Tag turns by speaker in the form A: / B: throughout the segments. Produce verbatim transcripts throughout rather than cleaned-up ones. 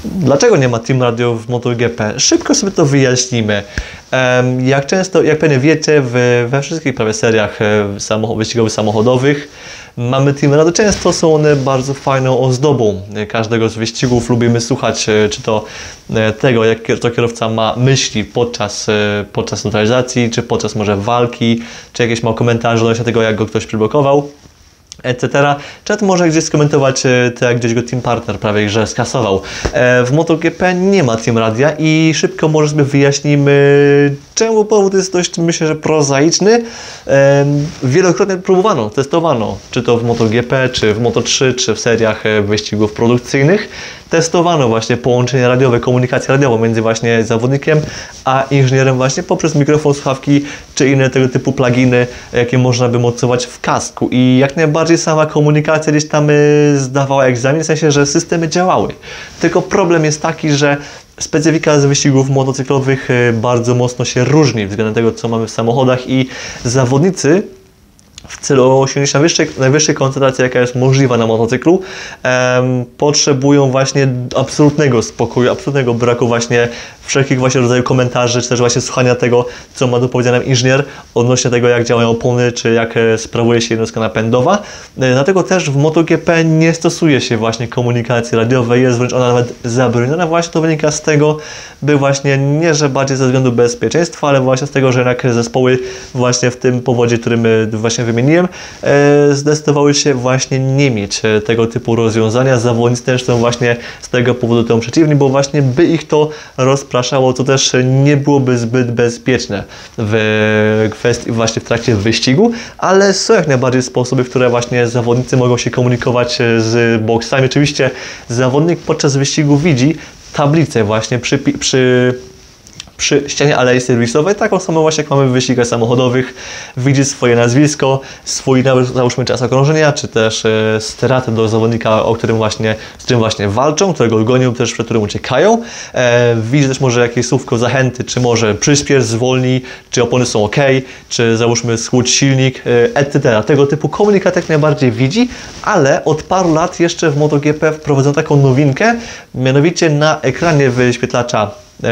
A: Dlaczego nie ma Team Radio w MotoGP? Szybko sobie to wyjaśnimy. Jak często, jak pewnie wiecie, w, we wszystkich prawie seriach samochod, wyścigowych samochodowych mamy Team Radio. Często są one bardzo fajną ozdobą każdego z wyścigów. Lubimy słuchać, czy to tego, jak to kierowca ma myśli podczas, podczas neutralizacji, czy podczas może walki, czy jakieś ma komentarze odnośnie tego, jak go ktoś przyblokował, et cetera. Czat może gdzieś skomentować, to jak gdzieś go team partner prawie że skasował. W MotoGP nie ma Team Radia i szybko może sobie wyjaśnimy, czemu powód jest dość, myślę, że prozaiczny. Wielokrotnie próbowano, testowano, czy to w MotoGP, czy w Moto trzy, czy w seriach wyścigów produkcyjnych. Testowano właśnie połączenie radiowe, komunikację radiową między właśnie zawodnikiem a inżynierem właśnie poprzez mikrofon, słuchawki czy inne tego typu pluginy, jakie można by mocować w kasku. I jak najbardziej sama komunikacja gdzieś tam zdawała egzamin, w sensie, że systemy działały. Tylko problem jest taki, że specyfika z wyścigów motocyklowych bardzo mocno się różni względem tego, co mamy w samochodach i zawodnicy w celu osiągnięcia najwyższej, najwyższej koncentracji, jaka jest możliwa na motocyklu, em, potrzebują właśnie absolutnego spokoju, absolutnego braku właśnie wszelkich właśnie rodzajów komentarzy, czy też właśnie słuchania tego, co ma do powiedzenia nam inżynier odnośnie tego, jak działają opony, czy jak sprawuje się jednostka napędowa. Dlatego też w MotoGP nie stosuje się właśnie komunikacji radiowej, jest wręcz ona nawet zabroniona. Właśnie to wynika z tego, by właśnie nie, że bardziej ze względu bezpieczeństwa, ale właśnie z tego, że jednak zespoły właśnie w tym powodzie, którym właśnie wymieniłem, zdecydowały się właśnie nie mieć tego typu rozwiązania. Zawodnicy też są właśnie z tego powodu temu przeciwni, bo właśnie by ich to rozpraszało, co też nie byłoby zbyt bezpieczne w kwestii właśnie w trakcie wyścigu, ale są jak najbardziej sposoby, w które właśnie zawodnicy mogą się komunikować z boksami. Oczywiście zawodnik podczas wyścigu widzi tablicę właśnie przy, przy przy ścianie alei serwisowej, taką samą właśnie jak mamy w wyścigach samochodowych, widzi swoje nazwisko, swój nawet załóżmy czas okrążenia, czy też e, stratę do zawodnika, o którym właśnie, z którym właśnie walczą, którego gonią, też przed którym uciekają. E, widzi też może jakieś słówko zachęty, czy może przyspiesz, zwolnij, czy opony są ok, czy załóżmy schłódź silnik, e, et cetera. Tego typu komunikat jak najbardziej widzi, ale od paru lat jeszcze w MotoGP wprowadzono taką nowinkę, mianowicie na ekranie wyświetlacza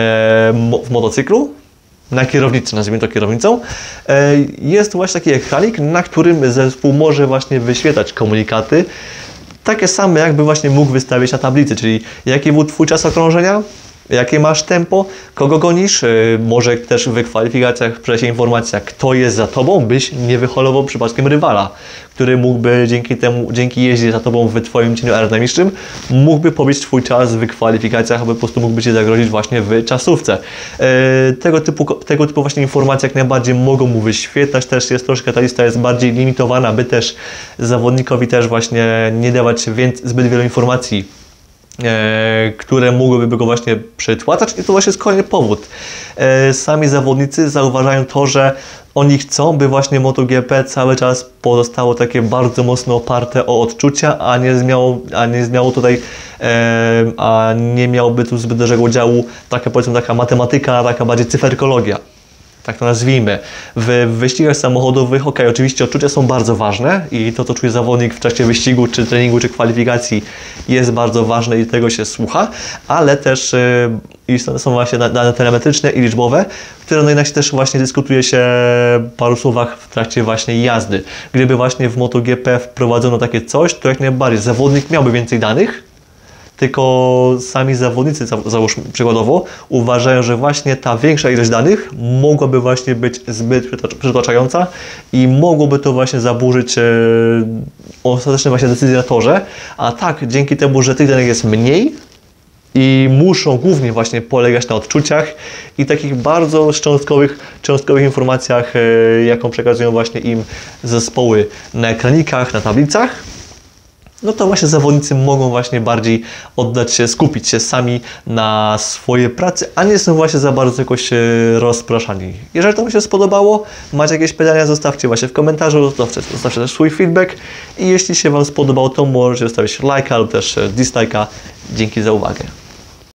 A: w motocyklu, na kierownicy, nazwijmy to kierownicą, jest właśnie taki ekranik, na którym zespół może właśnie wyświetlać komunikaty, takie same jakby właśnie mógł wystawić na tablicy, czyli jaki był Twój czas okrążenia, jakie masz tempo, kogo gonisz, może też w kwalifikacjach przejść informacja, kto jest za Tobą, byś nie wyholował przypadkiem rywala, który mógłby dzięki temu, dzięki jeździe za Tobą w Twoim cieniu aerodynamicznym, mógłby pobić Twój czas w kwalifikacjach, albo po prostu mógłby Cię zagrozić właśnie w czasówce. E, tego typu, tego typu właśnie informacje jak najbardziej mogą mu wyświetlać, też jest troszkę, ta lista jest bardziej limitowana, by też zawodnikowi też właśnie nie dawać więcej, zbyt wielu informacji, E, które mogłyby go właśnie przytłaczać i to właśnie jest kolejny powód. E, sami zawodnicy zauważają to, że oni chcą, by właśnie MotoGP cały czas pozostało takie bardzo mocno oparte o odczucia, a nie miało, a nie miało tutaj, e, a nie miałby tu zbyt dużego udziału taka, powiedzmy, taka matematyka, taka bardziej cyferkologia. Tak to nazwijmy. W wyścigach samochodowych, ok, oczywiście odczucia są bardzo ważne i to, co czuje zawodnik w czasie wyścigu, czy treningu, czy kwalifikacji jest bardzo ważne i tego się słucha, ale też yy, są właśnie dane telemetryczne i liczbowe, które no jednak też właśnie dyskutuje się w paru słowach w trakcie właśnie jazdy. Gdyby właśnie w MotoGP wprowadzono takie coś, to jak najbardziej zawodnik miałby więcej danych, tylko sami zawodnicy, załóżmy przykładowo, uważają, że właśnie ta większa ilość danych mogłaby właśnie być zbyt przytłaczająca i mogłoby to właśnie zaburzyć e, ostateczne właśnie decyzje na torze, a tak, dzięki temu, że tych danych jest mniej i muszą głównie właśnie polegać na odczuciach i takich bardzo szczątkowych, cząstkowych informacjach, e, jaką przekazują właśnie im zespoły na ekranikach, na tablicach, no to właśnie zawodnicy mogą właśnie bardziej oddać się, skupić się sami na swojej pracy, a nie są właśnie za bardzo jakoś rozpraszani. Jeżeli to Wam się spodobało, macie jakieś pytania, zostawcie właśnie w komentarzu, zostawcie, zostawcie też swój feedback i jeśli się Wam spodobało, to możecie zostawić lajka lub też dislike'a. Dzięki za uwagę.